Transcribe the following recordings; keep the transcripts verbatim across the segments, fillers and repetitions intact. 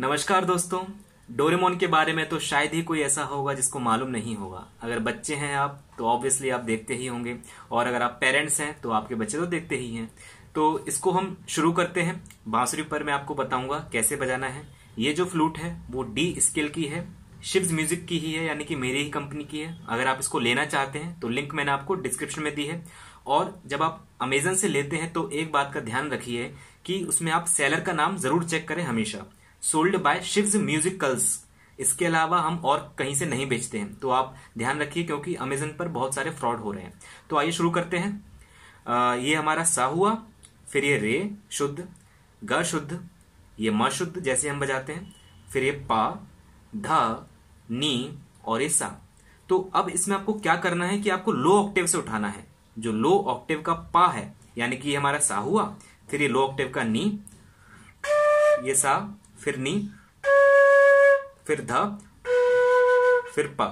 नमस्कार दोस्तों। डोरेमोन के बारे में तो शायद ही कोई ऐसा होगा जिसको मालूम नहीं होगा। अगर बच्चे हैं आप तो ऑब्वियसली आप देखते ही होंगे, और अगर आप पेरेंट्स हैं तो आपके बच्चे तो देखते ही हैं। तो इसको हम शुरू करते हैं। बांसुरी पर मैं आपको बताऊंगा कैसे बजाना है। ये जो फ्लूट है वो डी स्केल की है, शिव्स म्यूजिक की ही है, यानी कि मेरी ही कंपनी की है। अगर आप इसको लेना चाहते हैं तो लिंक मैंने आपको डिस्क्रिप्शन में दी है। और जब आप अमेजन से लेते हैं तो एक बात का ध्यान रखिए कि उसमें आप सेलर का नाम जरूर चेक करें हमेशा। सोल्ड बाय शिव्स म्यूजिकल्स, इसके अलावा हम और कहीं से नहीं बेचते हैं, तो आप ध्यान रखिए क्योंकि अमेजन पर बहुत सारे फ्रॉड हो रहे हैं। तो आइए शुरू करते हैं। आ, ये हमारा सा हुआ, फिर ये रे शुद्ध, ग शुद्ध, ये म शुद्ध जैसे हम बजाते हैं, फिर ये पा, ध, नी और ये सा। तो अब इसमें आपको क्या करना है कि आपको लो ऑक्टेव से उठाना है। जो लो ऑक्टेव का पा है यानी कि ये हमारा सा हुआ, फिर ये लो ऑक्टेव का नी, ये सा, फिर नी, फिर ध, फिर पा।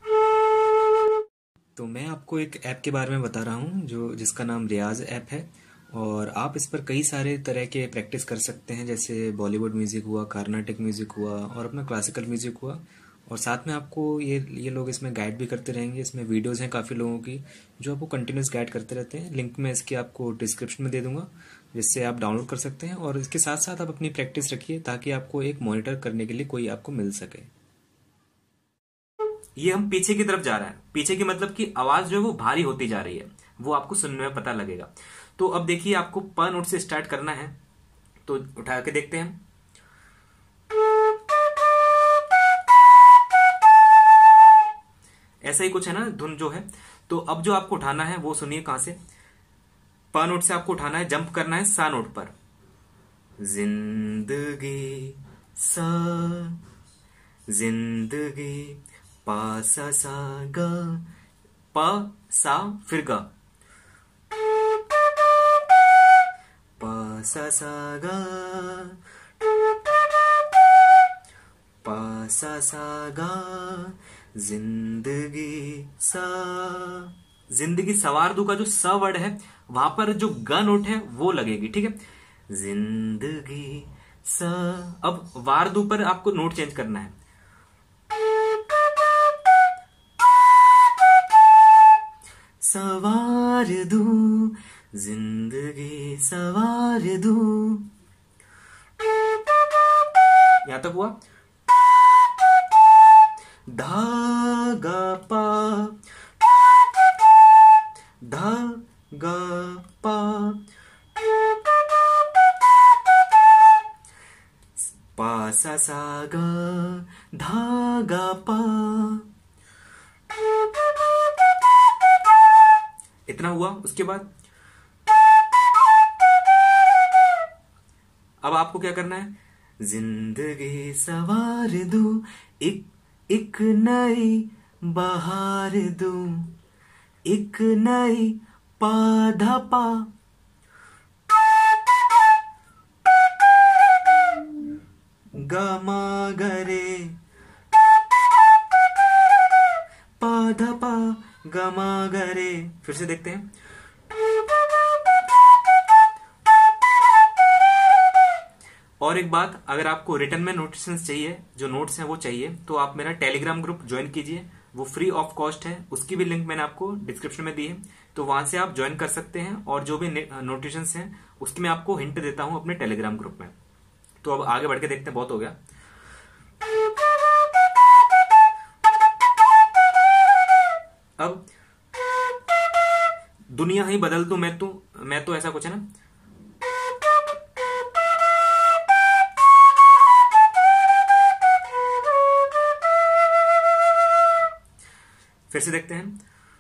तो मैं आपको एक ऐप के बारे में बता रहा हूँ जो जिसका नाम रियाज ऐप है, और आप इस पर कई सारे तरह के प्रैक्टिस कर सकते हैं, जैसे बॉलीवुड म्यूजिक हुआ, कार्नाटिक म्यूजिक हुआ और अपना क्लासिकल म्यूजिक हुआ। और साथ में आपको ये ये लोग इसमें गाइड भी करते रहेंगे। इसमें वीडियोस हैं काफ़ी लोगों की जो आपको कंटिन्यूस गाइड करते रहते हैं। लिंक मैं इसकी आपको डिस्क्रिप्शन में दे दूंगा, जिससे आप डाउनलोड कर सकते हैं। और इसके साथ साथ आप अपनी प्रैक्टिस रखिए ताकि आपको एक मॉनिटर करने के लिए कोई आपको मिल सके। ये हम पीछे की तरफ जा रहे हैं। पीछे की मतलब कि आवाज जो है वो भारी होती जा रही है, वो आपको सुनने में पता लगेगा। तो अब देखिए आपको प नोट से स्टार्ट करना है, तो उठा के देखते हैं। ऐसा ही कुछ है ना धुन जो है। तो अब जो आपको उठाना है वो सुनिए कहां से। प नोट से आपको उठाना है, जंप करना है सा नोट पर। जिंदगी सा, जिंदगी पा सा सा ग, प सा फिर ग, प सा सा ग, प सा सा ग, जिंदगी सा। जिंदगी सवारदू का जो स वर्ड है वहां पर जो ग नोट है वो लगेगी, ठीक है। जिंदगी स। अब वारदू पर आपको नोट चेंज करना है। सवार दू, जिंदगी सवार दू, यहां तक हुआ। धागा पा, धागा पा, पा सा सा ग, धागा पा। इतना हुआ। उसके बाद अब आपको क्या करना है। जिंदगी सवार दू, एक एक नई बहार दू, एक नई पाधा पा, गमा गरे, पाधा पा, गमा गरे। फिर से देखते हैं। और एक बात, अगर आपको रिटर्न में नोटिशंस चाहिए, जो नोट्स हैं वो चाहिए, तो आप मेरा टेलीग्राम ग्रुप ज्वाइन कीजिए। वो फ्री ऑफ कॉस्ट है, उसकी भी लिंक मैंने आपको डिस्क्रिप्शन में दी है, तो वहां से आप ज्वाइन कर सकते हैं। और जो भी नोटिशंस हैं उसकी मैं आपको हिंट देता हूं अपने टेलीग्राम ग्रुप में। तो अब आगे बढ़ के देखते हैं, बहुत हो गया। अब दुनिया ही बदल दूं मैं तो मैं तो ऐसा कुछ है ना। फिर से देखते हैं।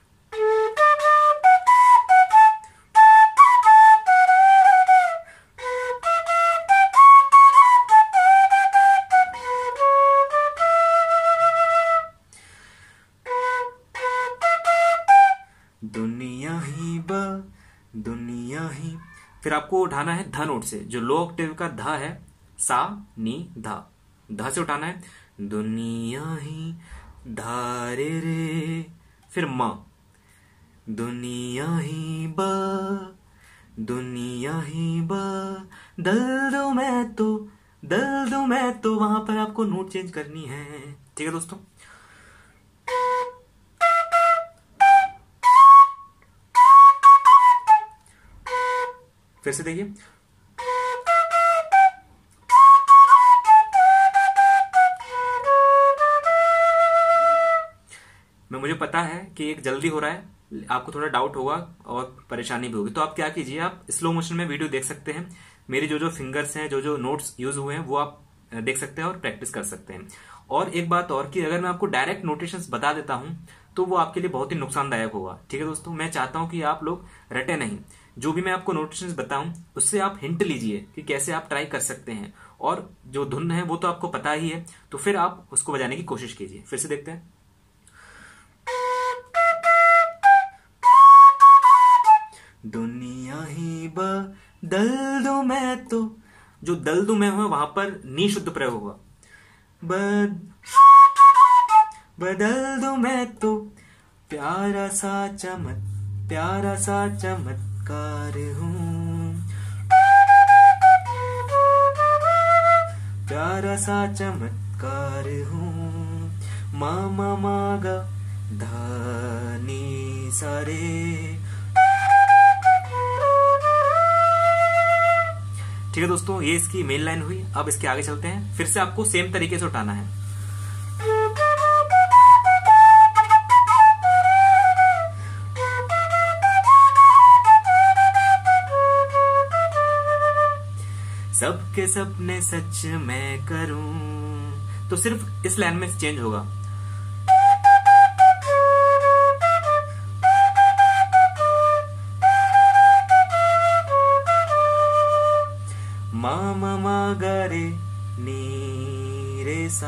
दुनिया ही ब, दुनिया ही। फिर आपको उठाना है ध नोट से, जो लो ऑक्टेव का ध है, सा नी ध, ध से उठाना है। दुनिया ही धारे रे, फिर म, दुनिया ही ब, दुनिया ही बदल दो मैं तो दल दूं मैं, तो वहां पर आपको नोट चेंज करनी है। ठीक है दोस्तों। फिर से देखिए, मैं मुझे पता है कि एक जल्दी हो रहा है, आपको थोड़ा डाउट होगा और परेशानी भी होगी, तो आप क्या कीजिए, आप स्लो मोशन में वीडियो देख सकते हैं। मेरी जो जो फिंगर्स हैं, जो जो नोट्स यूज हुए हैं, वो आप देख सकते हैं और प्रैक्टिस कर सकते हैं। और एक बात और कि अगर मैं आपको डायरेक्ट नोटेशंस बता देता हूं तो वो आपके लिए बहुत ही नुकसानदायक होगा। ठीक है दोस्तों, मैं चाहता हूं कि आप लोग रटे नहीं, जो भी मैं आपको नोटेशंस बताऊं उससे आप हिंट लीजिए कि कैसे आप ट्राई कर सकते हैं। और जो धुन है वो तो आपको पता ही है, तो फिर आप उसको बजाने की कोशिश कीजिए। फिर से देखते हैं। दुनिया ही बदल दूं मैं, तो जो दल दूं मैं हूं वहां पर नी शुद्ध प्रयोग होगा। बद बदल दूं मैं तो प्यारा सा चमक प्यारा सा चमत्कार हूं, प्यारा सा चमत्कार हूं। मा मा मा गा धा नी सा रे। ठीक है दोस्तों, ये इसकी मेन लाइन हुई। अब इसके आगे चलते हैं। फिर से आपको सेम तरीके से उठाना है। सबके सपने सच मैं करूं, तो सिर्फ इस लाइन में चेंज होगा। मा मा मा गा रे नी रे सा।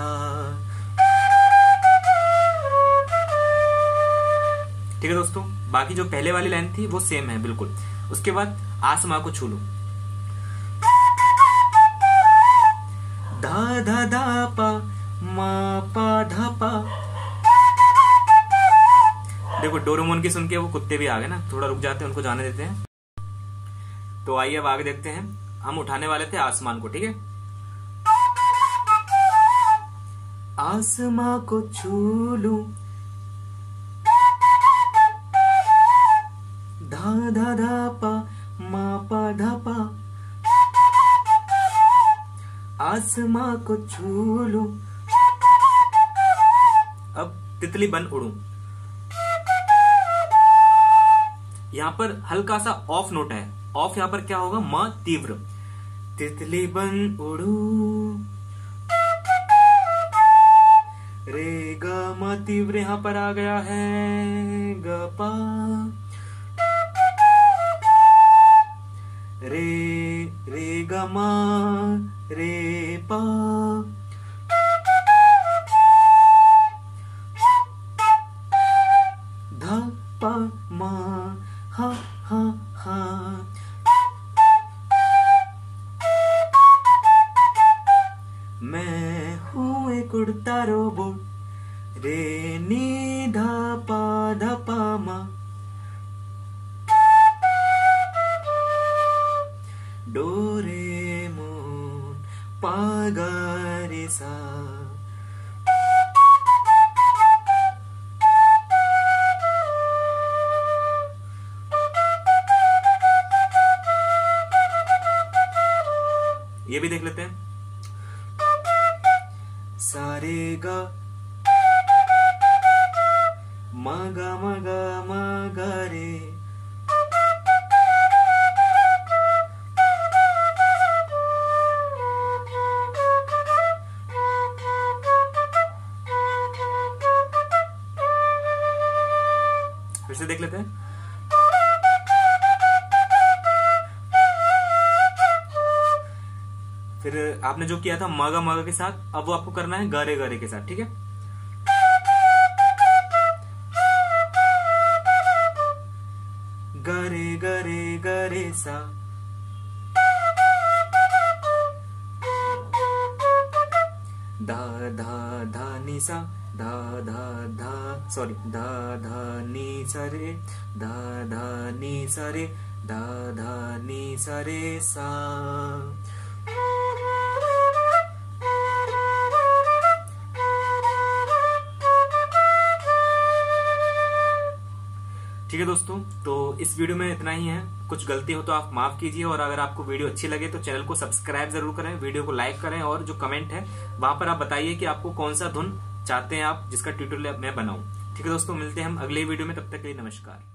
ठीक है दोस्तों, बाकी जो पहले वाली लाइन थी वो सेम है बिल्कुल। उसके बाद आसमां को छू लूं। धा धा धा पा मा पा धा पा। देखो डोरेमोन की सुन के वो कुत्ते भी आ गए ना, थोड़ा रुक जाते हैं, उनको जाने देते हैं। तो आइए अब आगे देखते हैं। हम उठाने वाले थे आसमान को। ठीक है, आसमां को छू लूं, धा धा धा पा मा पा धा पा। आसमां को छू लूं, अब तितली बन उड़ूं। यहां पर हल्का सा ऑफ नोट है। ऑफ यहां पर क्या होगा, म तीव्र। तितली बन उड़ू, रे गा म तीव्र यहां पर आ गया है। ग पा रे रे ग म रे पा। धा पा मा हा हा हा। मैं हूं एक उड़ता रोबोट, रे नी धा पा धा पा मा। डोरेमोन पा गा रे सा। ये भी देख लेते हैं। सारे गा मा गा मा गा मा गा रे। फिर से देख लेते हैं। फिर आपने जो किया था मागा मागा के साथ, अब वो आपको करना है गारे गारे के साथ। ठीक है, गारे गारे गारे सा। धा धा धा नी सा, धा धा धा सॉरी धा धा नी सा रे, धा धा नी सा रे, धा धा नी सा रे सा। ठीक है दोस्तों, तो इस वीडियो में इतना ही है। कुछ गलती हो तो आप माफ कीजिए, और अगर आपको वीडियो अच्छी लगे तो चैनल को सब्सक्राइब जरूर करें, वीडियो को लाइक करें, और जो कमेंट है वहां पर आप बताइए कि आपको कौन सा धुन चाहते हैं आप जिसका ट्यूटोरियल मैं बनाऊं। ठीक है दोस्तों, मिलते हैं हम अगले वीडियो में, तब तक के लिए नमस्कार।